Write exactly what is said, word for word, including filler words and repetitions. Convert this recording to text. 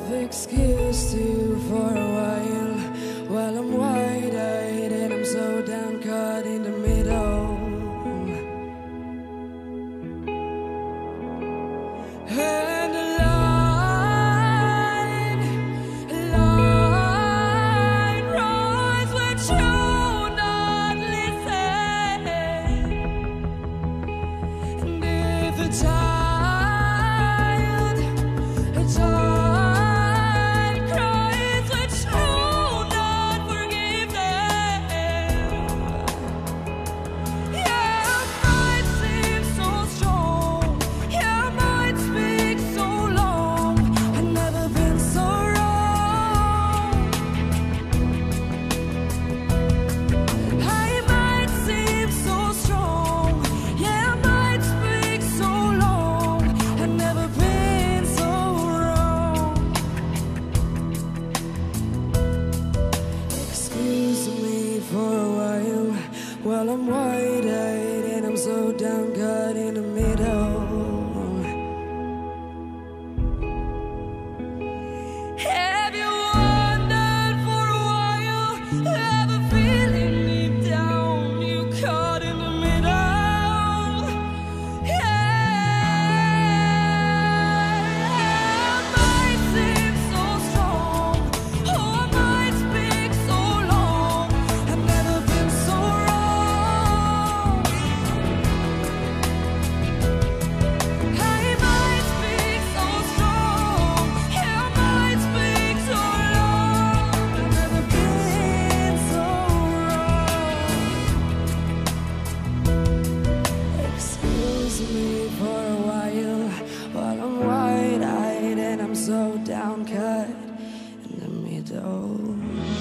excused you for a while. While I'm wide-eyed and I'm so down, caught in the middle. And the line, line runs with you not listen. And if the child, a child cries with you not forgive them. Yeah, might seem so strong. Yeah, might speak so long. I've never been so wrong. I might seem so strong. Yeah, might speak so long. I've never been so wrong. Excuse me for a while. While I'm wide-eyed and I'm so down, caught in the middle. Have you wondered for a while? Have a feeling deep down you caught in the middle. Yeah, might seem so strong. Oh, I might speak so long. I've never been so wrong. I might speak so strong. Yeah, I might speak so long. I've never been so wrong. Excuse me for a while, while I'm wide-eyed and I'm so down, cut in the middle.